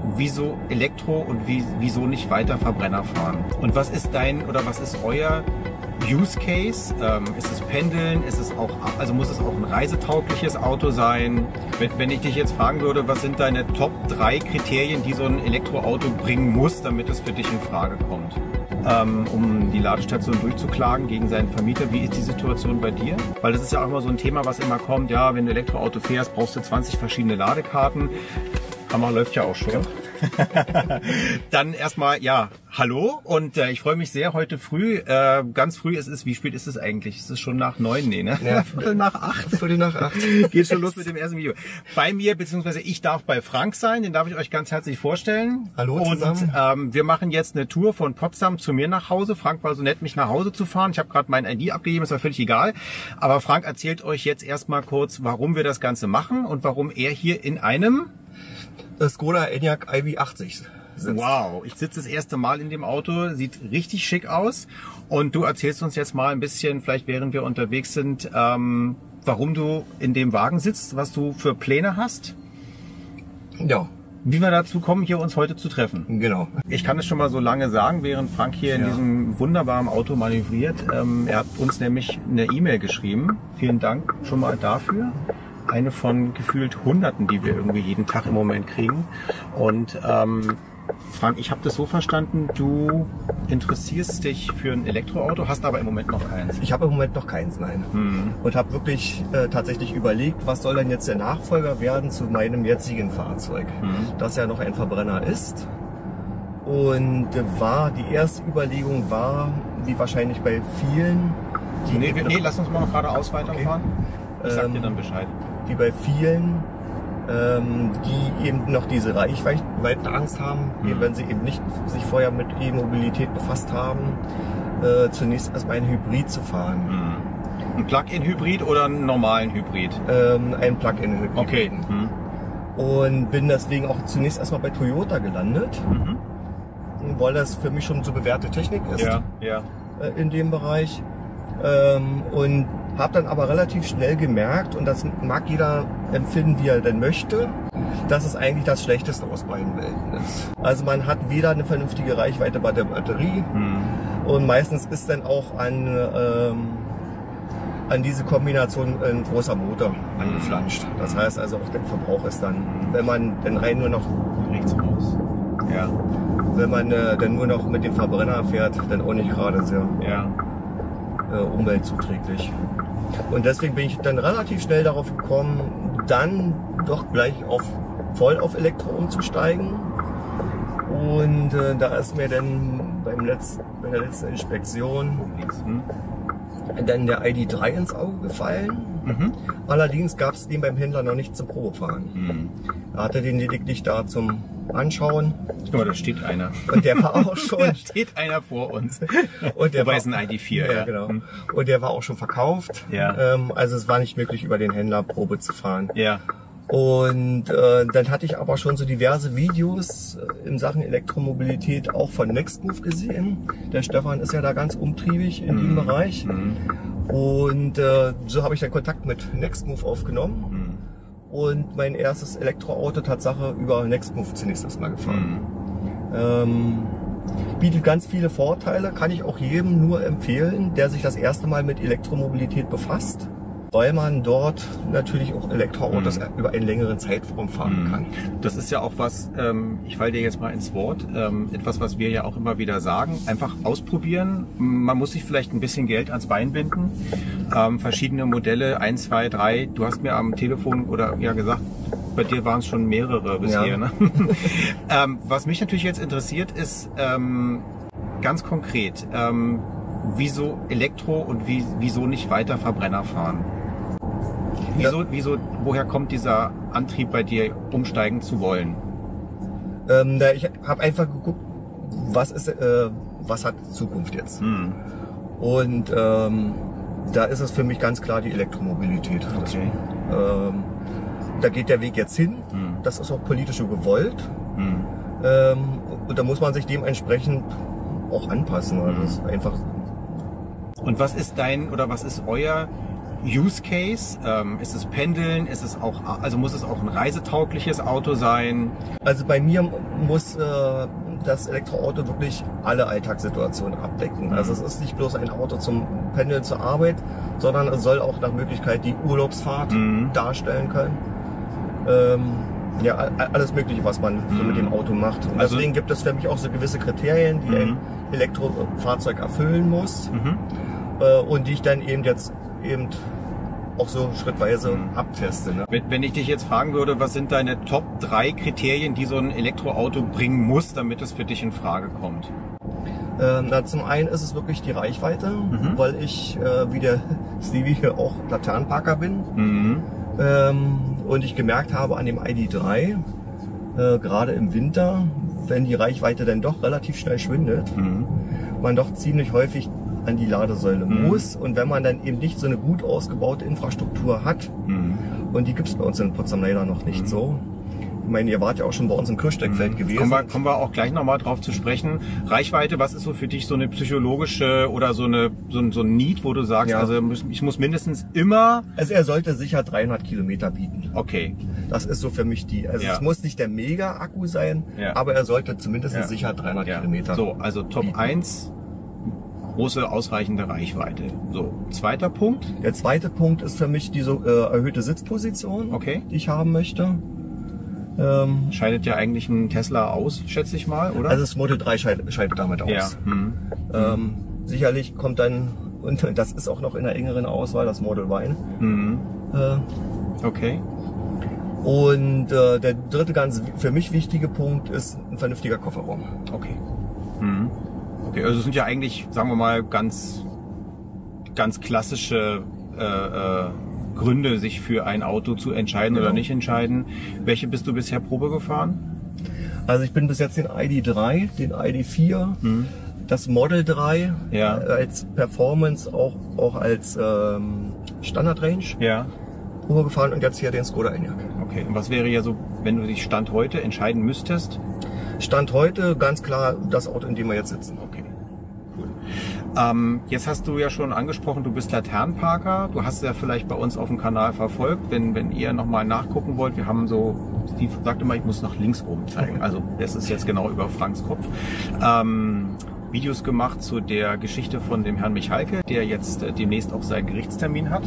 wieso Elektro und wieso nicht weiter Verbrenner fahren? Und was ist dein oder was ist euer Use Case? Ist es Pendeln? Ist es auch, also muss es auch ein reisetaugliches Auto sein? Wenn ich dich jetzt fragen würde, was sind deine Top 3 Kriterien, die so ein Elektroauto bringen muss, damit es für dich in Frage kommt? Um die Ladestation durchzuklagen gegen seinen Vermieter. Wie ist die Situation bei dir? Weil das ist ja auch immer so ein Thema, was immer kommt. Ja, wenn du Elektroauto fährst, brauchst du 20 verschiedene Ladekarten. Hammer läuft ja auch schon. Dann erstmal, ja, hallo und ich freue mich sehr heute früh, ganz früh, wie spät ist es eigentlich? Es ist schon nach 9, nee, ne? Ja, Viertel nach 8. Viertel nach 8. Geht schon los mit dem ersten Video. Bei mir, beziehungsweise ich darf bei Frank sein, den darf ich euch ganz herzlich vorstellen. Hallo zusammen. Und wir machen jetzt eine Tour von Potsdam zu mir nach Hause. Frank war so nett, mich nach Hause zu fahren. Ich habe gerade mein ID abgegeben, ist war völlig egal. Aber Frank erzählt euch jetzt erstmal kurz, warum wir das Ganze machen und warum er hier in einem Skoda Enyaq iV80 sitzt. Wow, ich sitze das erste Mal in dem Auto, sieht richtig schick aus. Und du erzählst uns jetzt mal ein bisschen, vielleicht während wir unterwegs sind, warum du in dem Wagen sitzt, was du für Pläne hast. Ja. Wie wir dazu kommen, hier uns heute zu treffen. Genau. Ich kann es schon mal so lange sagen, während Frank hier in diesem wunderbaren Auto manövriert. Er hat uns nämlich eine E-Mail geschrieben. Vielen Dank schon mal dafür. Eine von gefühlt Hunderten, die wir irgendwie jeden Tag im Moment kriegen. Und Frank, ich habe das so verstanden, du interessierst dich für ein Elektroauto, hast aber im Moment noch keins. Ich habe im Moment noch keins, nein. Und habe wirklich tatsächlich überlegt, was soll denn jetzt der Nachfolger werden zu meinem jetzigen Fahrzeug, das ja noch ein Verbrenner ist. Und die erste Überlegung war, wie wahrscheinlich bei vielen... Nee, lass uns mal noch geradeaus weiterfahren. Okay. Ich sag dir dann Bescheid. Die bei vielen, die eben noch diese Reichweitenangst haben, wenn sie eben nicht sich vorher mit E-Mobilität befasst haben, zunächst erstmal ein Hybrid zu fahren. Ein Plug-in-Hybrid oder einen normalen Hybrid? Ein Plug-in-Hybrid. Okay. Und bin deswegen auch zunächst erstmal bei Toyota gelandet, weil das für mich schon so bewährte Technik ist in dem Bereich. Und habe dann aber relativ schnell gemerkt, und das mag jeder empfinden, wie er denn möchte, dass es eigentlich das Schlechteste aus beiden Welten ist. Also man hat weder eine vernünftige Reichweite bei der Batterie und meistens ist dann auch an diese Kombination ein großer Motor angeflanscht. Das heißt also auch der Verbrauch ist dann, wenn man dann rein nur noch rechts raus. Ja. Wenn man dann nur noch mit dem Verbrenner fährt, dann auch nicht gerade sehr umweltzuträglich. Und deswegen bin ich dann relativ schnell darauf gekommen, dann doch gleich voll auf Elektro umzusteigen. Und da ist mir dann bei der letzten Inspektion dann der ID.3 ins Auge gefallen. Allerdings gab es den beim Händler noch nicht zum Probefahren. Er hatte den lediglich da zum Anschauen. Oh, da steht einer. Und der war auch schon... Da steht einer vor uns. Und der war ein ID.4. Ja, genau. Und der war auch schon verkauft. Ja. Also es war nicht möglich, über den Händler Probe zu fahren. Ja. Und dann hatte ich aber schon so diverse Videos in Sachen Elektromobilität auch von Nextmove gesehen. Der Stefan ist ja da ganz umtriebig in dem Bereich. Und so habe ich dann Kontakt mit Nextmove aufgenommen. Und mein erstes Elektroauto Tatsache über Nextmove zunächst erstmal gefahren. Bietet ganz viele Vorteile, kann ich auch jedem nur empfehlen, der sich das erste Mal mit Elektromobilität befasst, weil man dort natürlich auch Elektroautos über einen längeren Zeitraum fahren kann. Das ist ja auch was, ich falle dir jetzt mal ins Wort, etwas, was wir ja auch immer wieder sagen, einfach ausprobieren. Man muss sich vielleicht ein bisschen Geld ans Bein binden. Verschiedene Modelle, 1, 2, 3, du hast mir am Telefon oder gesagt, bei dir waren es schon mehrere bisher. Ja. Ne? Was mich natürlich jetzt interessiert ist, ganz konkret, wieso Elektro und wieso nicht weiter Verbrenner fahren? Woher kommt dieser Antrieb bei dir, umsteigen zu wollen? Ich habe einfach geguckt, was hat Zukunft jetzt? Und da ist es für mich ganz klar die Elektromobilität. Okay. Da geht der Weg jetzt hin. Das ist auch politisch so gewollt. Und da muss man sich dementsprechend auch anpassen. Also das ist einfach. Und was ist was ist euer Use Case? Ist es Pendeln? Ist es auch, also muss es auch ein reisetaugliches Auto sein? Also bei mir muss das Elektroauto wirklich alle Alltagssituationen abdecken. Also es ist nicht bloß ein Auto zum Pendeln zur Arbeit, sondern es soll auch nach Möglichkeit die Urlaubsfahrt darstellen können. Ja, alles Mögliche, was man so mit dem Auto macht. Und also, deswegen gibt es für mich auch so gewisse Kriterien, die ein Elektrofahrzeug erfüllen muss und die ich dann eben auch so schrittweise abteste. Ne? Wenn ich dich jetzt fragen würde, was sind deine Top 3 Kriterien, die so ein Elektroauto bringen muss, damit es für dich in Frage kommt? Zum einen ist es wirklich die Reichweite, weil ich, wie der Stevie hier auch Laternenparker bin. Und ich gemerkt habe an dem ID.3, gerade im Winter, wenn die Reichweite dann doch relativ schnell schwindet, man doch ziemlich häufig an die Ladesäule muss. Und wenn man dann eben nicht so eine gut ausgebaute Infrastruktur hat, und die gibt es bei uns in Potsdam leider noch nicht so. Ich meine, ihr wart ja auch schon bei uns im Kirchsteckfeld gewesen. Kommen wir auch gleich nochmal drauf zu sprechen. Reichweite, was ist so für dich so eine psychologische oder so ein Need, wo du sagst, also ich muss mindestens immer... Also er sollte sicher 300 Kilometer bieten. Okay. Das ist so für mich es muss nicht der Mega-Akku sein, aber er sollte zumindest sicher 300 Kilometer So, also Top bieten. 1, große, ausreichende Reichweite. So, zweiter Punkt. Der zweite Punkt ist für mich diese erhöhte Sitzposition, die ich haben möchte. Scheidet ja eigentlich ein Tesla aus, schätze ich mal, oder? Also das Model 3 scheidet damit aus. Ja. Sicherlich kommt dann, und das ist auch noch in der engeren Auswahl, das Model Y. Okay. Und der dritte ganz für mich wichtige Punkt ist ein vernünftiger Kofferraum. Okay. Okay, also es sind ja eigentlich, sagen wir mal, ganz klassische Gründe, sich für ein Auto zu entscheiden oder nicht entscheiden. Welche bist du bisher Probe gefahren? Also ich bin bis jetzt den ID.3, den ID.4, das Model 3 als Performance, auch als Standard-Range Probe gefahren und jetzt hier den Skoda Enyaq. Okay, und was wäre ja so, wenn du dich Stand heute entscheiden müsstest? Stand heute ganz klar das Auto, in dem wir jetzt sitzen. Okay. Jetzt hast du ja schon angesprochen, du bist Laternenparker. Du hast ja vielleicht bei uns auf dem Kanal verfolgt, wenn ihr nochmal nachgucken wollt. Wir haben so, Steve sagt immer, ich muss nach links oben zeigen. Also das ist jetzt genau über Franks Kopf. Videos gemacht zu der Geschichte von dem Herrn Michalke, der jetzt demnächst auch seinen Gerichtstermin hat,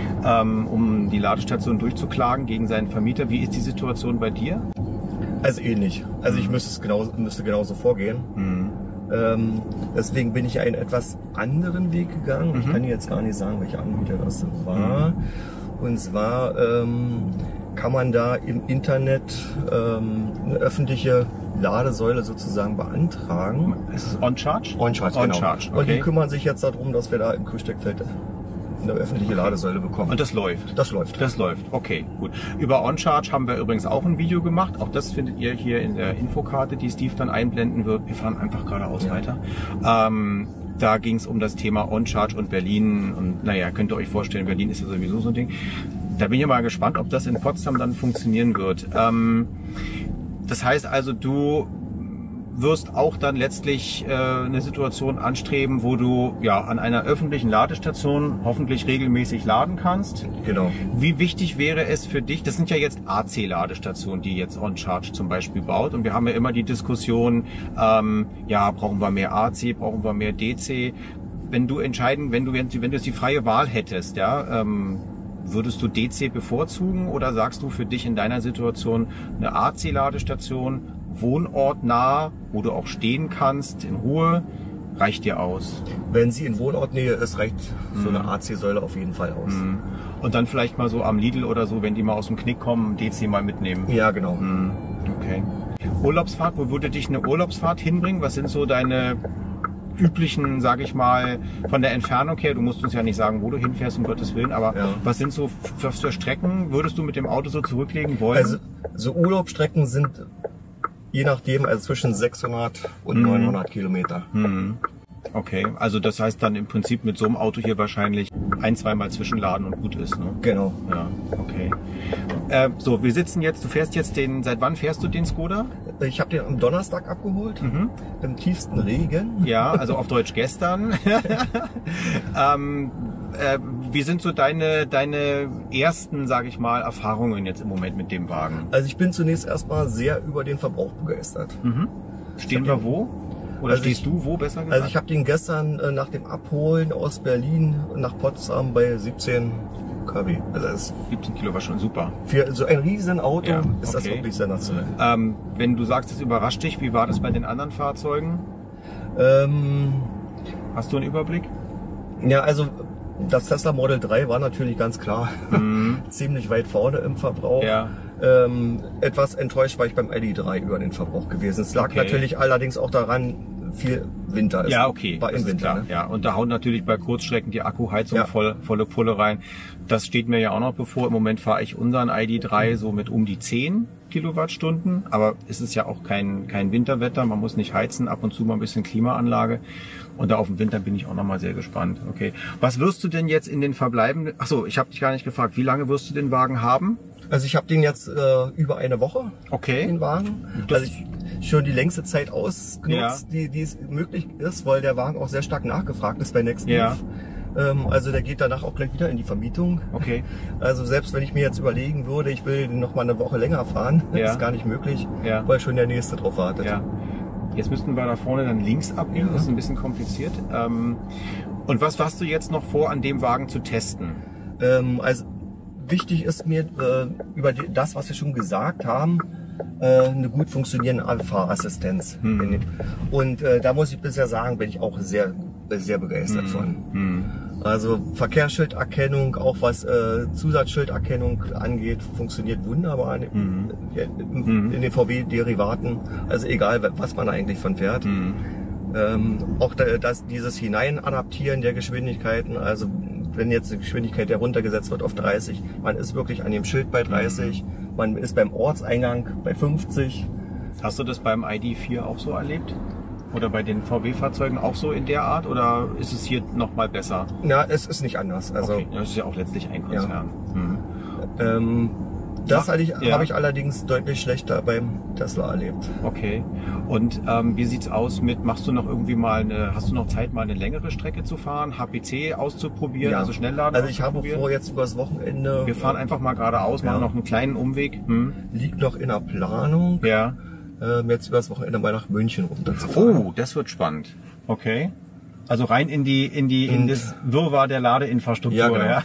um die Ladestation durchzuklagen gegen seinen Vermieter. Wie ist die Situation bei dir? Also ähnlich. Also ich müsste genauso vorgehen. Deswegen bin ich einen etwas anderen Weg gegangen. Ich kann jetzt gar nicht sagen, welcher Anbieter das war. Und zwar kann man da im Internet eine öffentliche Ladesäule sozusagen beantragen. Ist es OnCharge? OnCharge, genau. OnCharge, okay. Und die kümmern sich jetzt darum, dass wir da im Kirchsteckfeld eine öffentliche Ladesäule bekommen. Und das läuft? Das läuft. Das läuft, okay, gut. Über OnCharge haben wir übrigens auch ein Video gemacht. Auch das findet ihr hier in der Infokarte, die Steve dann einblenden wird. Wir fahren einfach geradeaus weiter. Da ging es um das Thema OnCharge und Berlin. Und naja, könnt ihr euch vorstellen, Berlin ist ja sowieso so ein Ding. Da bin ich mal gespannt, ob das in Potsdam dann funktionieren wird. Das heißt also, du wirst auch dann letztlich eine Situation anstreben, wo du an einer öffentlichen Ladestation hoffentlich regelmäßig laden kannst. Genau. Wie wichtig wäre es für dich, das sind ja jetzt AC-Ladestationen, die jetzt OnCharge zum Beispiel baut, und wir haben ja immer die Diskussion, brauchen wir mehr AC, brauchen wir mehr DC. Wenn du jetzt die freie Wahl hättest, würdest du DC bevorzugen oder sagst du für dich in deiner Situation eine AC-Ladestation, wohnortnah, wo du auch stehen kannst, in Ruhe, reicht dir aus? Wenn sie in Wohnortnähe ist, reicht so eine AC-Säule auf jeden Fall aus. Und dann vielleicht mal so am Lidl oder so, wenn die mal aus dem Knick kommen, DC mal mitnehmen? Ja, genau. Okay. Urlaubsfahrt, wo würde dich eine Urlaubsfahrt hinbringen? Was sind so deine üblichen, sage ich mal, von der Entfernung her, du musst uns ja nicht sagen, wo du hinfährst, um Gottes Willen, aber was sind so für Strecken, würdest du mit dem Auto so zurücklegen wollen? Also so Urlaubsstrecken sind je nachdem, also zwischen 600 und 900 Kilometer. Okay, also das heißt dann im Prinzip mit so einem Auto hier wahrscheinlich ein-, zweimal zwischenladen und gut ist, ne? Genau. Ja, okay. So, wir sitzen jetzt, du fährst jetzt seit wann fährst du den Skoda? Ich habe den am Donnerstag abgeholt, im tiefsten Regen. Ja, also auf Deutsch gestern. wie sind so deine ersten, sage ich mal, Erfahrungen jetzt im Moment mit dem Wagen? Also ich bin zunächst erstmal sehr über den Verbrauch begeistert. Mhm. Stehen wir wo? Oder also stehst du wo, besser gesagt? Also ich habe den gestern nach dem Abholen aus Berlin nach Potsdam bei 17 kW. Also das 17 Kilo war schon super. Für so ein riesen Auto ist das wirklich sensationell. Wenn du sagst, es überrascht dich, wie war das bei den anderen Fahrzeugen? Hast du einen Überblick? Ja, also das Tesla Model 3 war natürlich ganz klar ziemlich weit vorne im Verbrauch. Ja. Etwas enttäuscht war ich beim ID.3 über den Verbrauch gewesen. Es lag natürlich allerdings auch daran, viel Winter ist. Ja, okay. War im Winter. Ne? Ja, und da haut natürlich bei Kurzstrecken die Akkuheizung volle Pulle rein. Das steht mir ja auch noch bevor. Im Moment fahre ich unseren ID.3 so mit um die 10 Kilowattstunden. Aber es ist ja auch kein Winterwetter. Man muss nicht heizen, ab und zu mal ein bisschen Klimaanlage. Und da auf den Winter bin ich auch noch mal sehr gespannt. Okay. Was wirst du denn jetzt in den verbleibenden... Achso, ich habe dich gar nicht gefragt. Wie lange wirst du den Wagen haben? Also ich habe den jetzt über eine Woche, den Wagen. Also ich schon die längste Zeit ausgenutzt, die es möglich ist, weil der Wagen auch sehr stark nachgefragt ist bei Nextmove. Also der geht danach auch gleich wieder in die Vermietung. Okay. Also selbst wenn ich mir jetzt überlegen würde, ich will noch mal eine Woche länger fahren, ist gar nicht möglich, weil schon der nächste drauf wartet. Ja. Jetzt müssten wir da vorne dann links abbiegen, das ist ein bisschen kompliziert. Und was hast du jetzt noch vor, an dem Wagen zu testen? Also wichtig ist mir über das, was wir schon gesagt haben, eine gut funktionierende Fahrassistenz. Und da muss ich bisher sagen, bin ich auch sehr begeistert von. Also Verkehrsschilderkennung, auch was Zusatzschilderkennung angeht, funktioniert wunderbar in den VW-Derivaten. Also egal, was man eigentlich von fährt. Auch dieses Hineinadaptieren der Geschwindigkeiten, also wenn jetzt die Geschwindigkeit heruntergesetzt wird auf 30, man ist wirklich an dem Schild bei 30, man ist beim Ortseingang bei 50. Hast du das beim ID.4 auch so erlebt? Oder bei den VW-Fahrzeugen auch so in der Art? Oder ist es hier noch mal besser? Ja, es ist nicht anders. Also, okay. Das ist ja auch letztlich ein Konzern. Ja. Das habe ich allerdings deutlich schlechter beim Tesla erlebt. Okay. Und wie sieht's aus mit, hast du noch Zeit, mal eine längere Strecke zu fahren, HPC auszuprobieren, also Schnellladen? Also ich habe vor, jetzt übers Wochenende... Wir fahren einfach mal geradeaus, machen noch einen kleinen Umweg. Liegt noch in der Planung. Ja. Jetzt übers Wochenende mal nach München runterzufahren. Oh, das wird spannend. Okay. Also rein in das Wirrwarr der Ladeinfrastruktur. Ja, genau.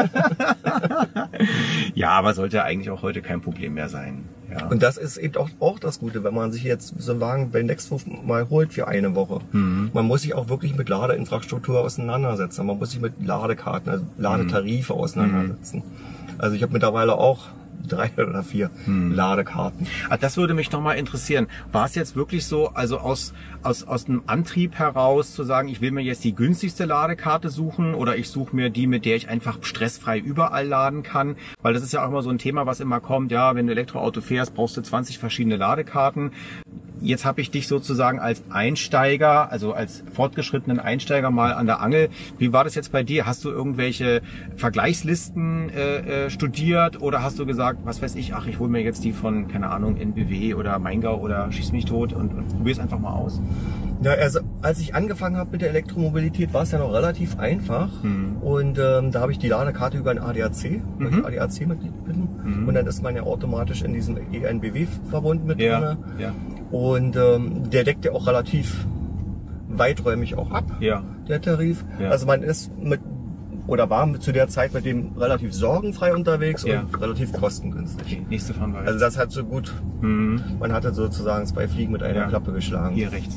Ja, aber sollte ja eigentlich auch heute kein Problem mehr sein. Ja. Und das ist eben auch das Gute, wenn man sich jetzt so einen Wagen bei Nextmove mal holt für eine Woche. Man muss sich auch wirklich mit Ladeinfrastruktur auseinandersetzen. Man muss sich mit Ladekarten, also Ladetarife auseinandersetzen. Also ich habe mittlerweile auch 3 oder 4 Ladekarten. Das würde mich noch mal interessieren. War es jetzt wirklich so, also aus dem Antrieb heraus zu sagen, ich will mir jetzt die günstigste Ladekarte suchen oder ich suche mir die, mit der ich einfach stressfrei überall laden kann? Weil das ist ja auch immer so ein Thema, was immer kommt. Ja, wenn du Elektroauto fährst, brauchst du 20 verschiedene Ladekarten. Jetzt habe ich dich sozusagen als Einsteiger, also als fortgeschrittenen Einsteiger mal an der Angel. Wie war das jetzt bei dir? Hast du irgendwelche Vergleichslisten studiert oder hast du gesagt, was weiß ich, ich hole mir jetzt die von, keine Ahnung, NBW oder Maingau oder Schieß mich tot und probiere es einfach mal aus? Ja, also als ich angefangen habe mit der Elektromobilität, war es ja noch relativ einfach. Und da habe ich die Ladekarte über ein ADAC, weil ich ADAC-Mitglied bin. Und dann ist man ja automatisch in diesem ENBW-Verbund mit drin. Ja. Und der deckt ja auch relativ weiträumig auch ab, der Tarif. Ja. Also man ist war zu der Zeit mit dem relativ sorgenfrei unterwegs und relativ kostengünstig. Okay, nächste Fahrweise. Also das hat so gut, man hatte sozusagen 2 Fliegen mit einer Klappe geschlagen. Hier rechts.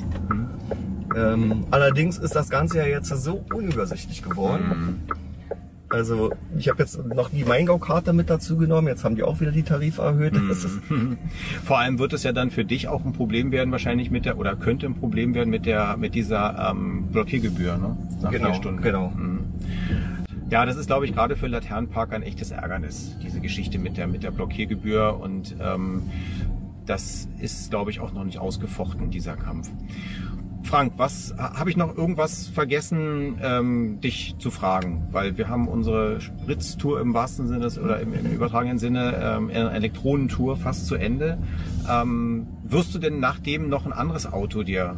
Allerdings ist das Ganze ja jetzt so unübersichtlich geworden. Also ich habe jetzt noch die Maingau-Karte mit dazu genommen, jetzt haben die auch wieder die Tarife erhöht. Vor allem wird es ja dann für dich auch ein Problem werden, wahrscheinlich könnte ein Problem werden mit dieser Blockiergebühr, ne? Nach 4 Stunden. Genau. Ja, das ist, glaube ich, gerade für Laternenparker ein echtes Ärgernis, diese Geschichte mit der Blockiergebühr und das ist, glaube ich, auch noch nicht ausgefochten, dieser Kampf. Frank, habe ich noch irgendwas vergessen, dich zu fragen? Weil wir haben unsere Spritztour im wahrsten Sinne oder im übertragenen Sinne, Elektronentour fast zu Ende. Wirst du denn nach dem noch ein anderes Auto dir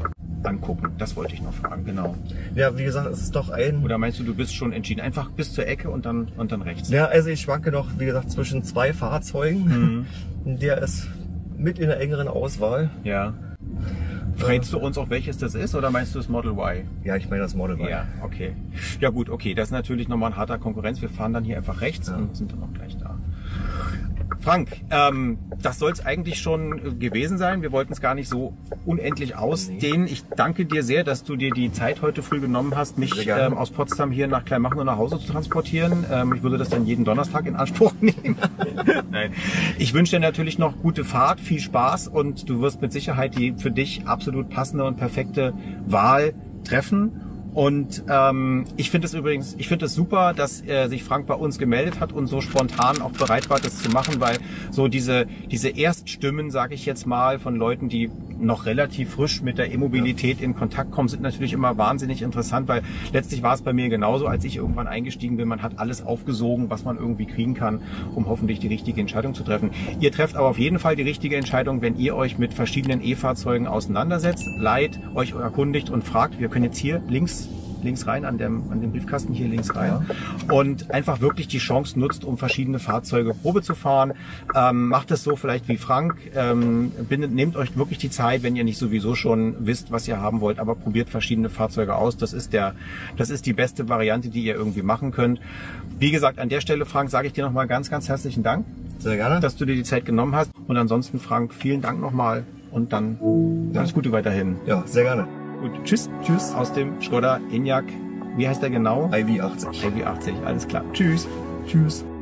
angucken? Das wollte ich noch fragen, genau. Ja, wie gesagt, es ist doch ein... Oder meinst du bist schon entschieden? Einfach bis zur Ecke und dann rechts? Ja, also ich schwanke noch, wie gesagt, zwischen 2 Fahrzeugen. Der ist mit in der engeren Auswahl. Ja. Verrätst du uns auch, welches das ist, oder meinst du das Model Y? Ja, ich meine das Model Y. Ja, okay. Ja gut, okay, das ist natürlich nochmal ein harter Konkurrenz. Wir fahren dann hier einfach rechts und sind dann auch gleich da. Frank, das soll es eigentlich schon gewesen sein. Wir wollten es gar nicht so unendlich ausdehnen. Ich danke dir sehr, dass du dir die Zeit heute früh genommen hast, mich aus Potsdam hier nach Kleinmachnow nach Hause zu transportieren. Ich würde das dann jeden Donnerstag in Anspruch nehmen. Nein. Ich wünsche dir natürlich noch gute Fahrt, viel Spaß und du wirst mit Sicherheit die für dich absolut passende und perfekte Wahl treffen. Und ich finde es super, dass sich Frank bei uns gemeldet hat und so spontan auch bereit war, das zu machen, weil so diese Erststimmen, sage ich jetzt mal, von Leuten, die noch relativ frisch mit der E-Mobilität in Kontakt kommen, sind natürlich immer wahnsinnig interessant, weil letztlich war es bei mir genauso, als ich irgendwann eingestiegen bin. Man hat alles aufgesogen, was man irgendwie kriegen kann, um hoffentlich die richtige Entscheidung zu treffen. Ihr trefft aber auf jeden Fall die richtige Entscheidung, wenn ihr euch mit verschiedenen E-Fahrzeugen auseinandersetzt, leiht, euch erkundigt und fragt. Wir können jetzt hier links rein, an dem Briefkasten hier links rein und einfach wirklich die Chance nutzt, um verschiedene Fahrzeuge Probe zu fahren. Macht es so vielleicht wie Frank, nehmt euch wirklich die Zeit, wenn ihr nicht sowieso schon wisst, was ihr haben wollt, aber probiert verschiedene Fahrzeuge aus. Das ist die beste Variante, die ihr irgendwie machen könnt. Wie gesagt, an der Stelle, Frank, sage ich dir nochmal ganz, ganz herzlichen Dank. Sehr gerne. Dass du dir die Zeit genommen hast. Und ansonsten, Frank, vielen Dank nochmal und dann alles Gute weiterhin. Ja, sehr gerne. Gut, tschüss. Tschüss. Aus dem Skoda Enyaq. Wie heißt der genau? iV80. iV80, alles klar. Tschüss. Tschüss.